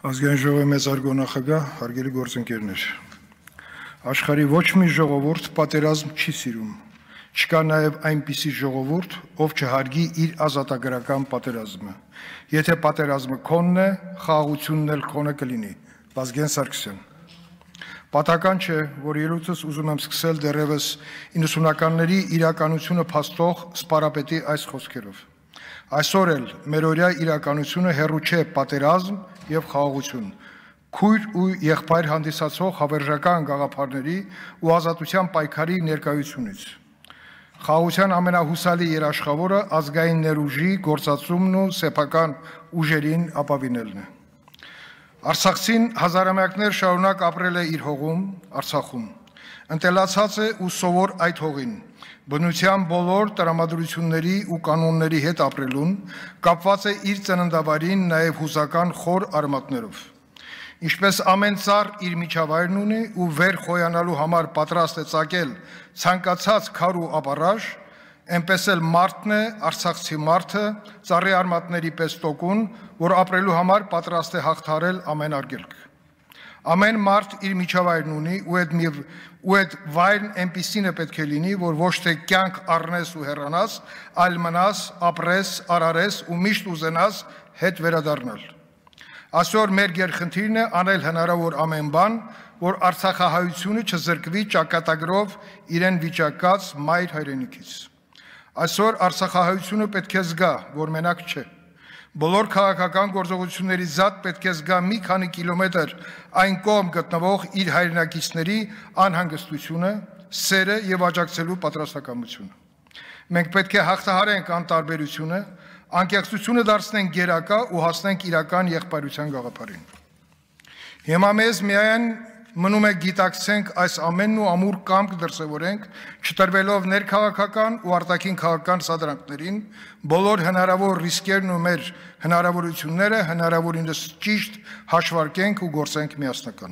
Ազգային ժողովի մեծարգո նախագահ, հարգելի գործընկերներ, աշխարհի ոչ մի ժողովուրդ պատերազմ չի սիրում, չկա նաև այնպիսի ժողովուրդ, ով չհարգի իր ազատագրական պատերազմը, եթե պատերազմը քոնն է, խաղաղությունն էլ քոնը կլինի, Վազգեն Սարգսյան։ Պատահական չէ, որ ելույթս ուզում եմ սկսել դեռևս 90-ականների իրականությունը փաստող սպարապետի այս խոսքերով։ Այսօր էլ մերօրյա իրականությունը հեռու չէ պատերազմ եւ խաղաղություն, քույր ու եղբայր հանդիսացող հավերժական գաղափարների ու ազատության պայքարի ներկայությունից։ Խաղաղության ամենահուսալի երաշխավորը ազգային ներուժի գործածումն ու սեփական ուժերին ապավինելն է։ Արցախցին հազարամյակներ շարունակ ապրել է իր հողում, Արցախում, ընտելացած է ու սովոր այդ հողին, բնության բոլոր տրամադրությունների ու կանոնների հետ ապրելուն, կապված է իր ծննդավայրին նաև հուզական խոր արմատներով։ Ինչպես ամեն ծառ իր միջավայրն ունի ու վեր խոյանալու համար պատրաստ է ծագել ցանկացած քար ու ապառաժ, այնպես էլ մարդն է, արցախցի մարդը, ծառի արմատների պես տոկուն, որ ապրելու համար պատրաստ է հաղթարել ամեն արգելք։ Ամեն մարդ իր միջավայրն ունի ու այդ վայրն այնպիսին է պետք է լինի, որ ոչ թե կյանք առնես ու հեռանաս, այլ մնաս, ապրես, արարես ու միշտ ուզենաս հետ վերադառնալ։ Այսօր մեր գերխնդիրն է անել հնարավոր ամեն բան, որ արցախահայությունը չզրկվի ճակատագրով իրեն վիճակած մայր հայրենիքից։ Այսօր արցախահայությունը պետք է զգա, որ մենակ չէ։ Բոլոր քաղաքական գործողությունների զատ պետք է զգա մի քանի կիլոմետր այն կողմ գտնվող իր հայրենակիցների անհանգստությունը, սերը եւ աջակցելու պատրաստակամությունը։ Մենք պետք է հաղթահարենք անտարբերությունը, անկեղծությունը դարձնենք գերակա ու հասնենք իրական եղբայրության գաղափարին։ Հիմա մեզ միայն մնում է գիտակցենք այս ամենն ու ամուր կամք դրսևորենք, չտրվելով ներքաղաքական ու արտաքին քաղաքական սադրանքներին, բոլոր հնարավոր ռիսկերն ու մեր հնարավորությունները հնարավորինս ճիշտ հաշվարկենք ու գործենք միասնական։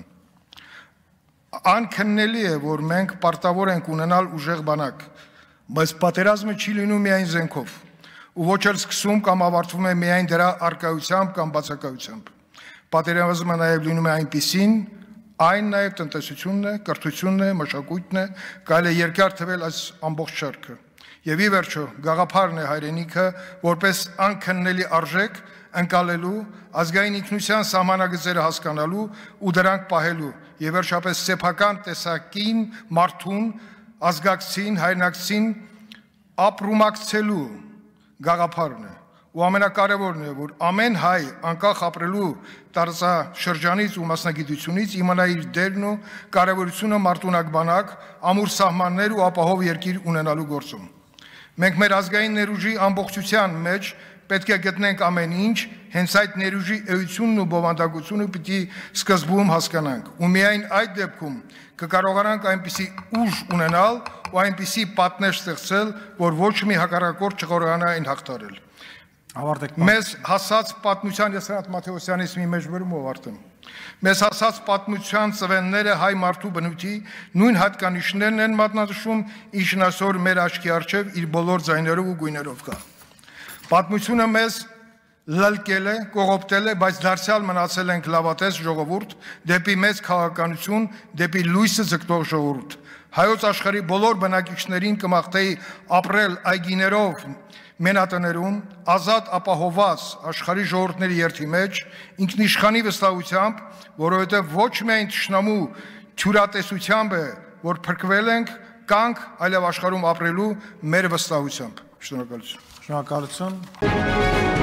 Անքննելի է, որ մենք պարտավոր ենք ունենալ ուժեղ բանակ, բայց պատերազմը չի լինում միայն զենքով, ու ոչ էլ սկսում կամ ավարտվում է միայն դրա առկայությամբ կամ բացակայությամբ։ Պատերազմը նաև լինում է այնպիսին, այն նաև տնտեսությունն է, կրթությունն է, մշակույթն է, կարելի է երկար թվել այս ամբողջ շարքը։ Եվ ի վերջո, գաղափարն է հայրենիքը, որպես անքննելի արժեք ընկալելու, ազգային ինքնության սահմանագծերը հասկանալու ու դրանք պահելու, եւ վերջապես սեփական տեսակին, մարդուն, ազգակցին, հայրենակցին ապրումակցելու գաղափարն է։ Ու ամենակարևորն է, որ ամեն հայ անկախ ապրելու տարածաշրջանից ու մասնագիտությունից իմանա իր դերն ու կարևորությունը մարդունակ բանակ, ամուր սահմաններ ու ապահով երկիր ունենալու գործում։ Մենք մեր ազգային ներուժի ամբողջության մեջ պետք է գտնենք ամեն ինչ, հենց այդ ներուժի էությունն ու բովանդակությունը պիտի սկզբում հասկանանք։ Ու միայն այդ դեպքում կկարողանանք այնպիսի ուժ ունենալ ու այնպիսի պատնեշ ստեղծել, որ ոչ մի հակառակորդ չկարողանա այն հաղթարել։ Մեզ հասած պատմության, ես Հրանտ Մաթեոսյանից մի մեջբերում ավարտեմ, մեզ հասած պատմության ծվենները հայ մարդու բնույթի նույն հատկանիշներն են մատնանշում, ինչն այսօր մեր աչքի առջև իր բոլոր ձայներով ու գույներով կա։ Պատմությունը մեզ լլկել է, կողոպտել է, բայց դարձյալ մնացել ենք լավատես ժողովուրդ, դեպի մեծ քաղաքականություն, դեպի լույսը ձգտող ժողովուրդ։ Հայոց աշխարհի բոլոր բնակիչներին կմաղթեի ապրել այգիներով մենատներում, ազատ ապահովված աշխարհի ժողովուրդների երթի մեջ, ինքնիշխանի վստահությամբ, որովհետև ոչ միայն թշնամու թյուրատեսությամբ է, որ փրկվել ենք, կանք այլև աշխարհում ապրելու մեր վստահությամբ։ Շնորհակալություն։ Շնորհակալություն։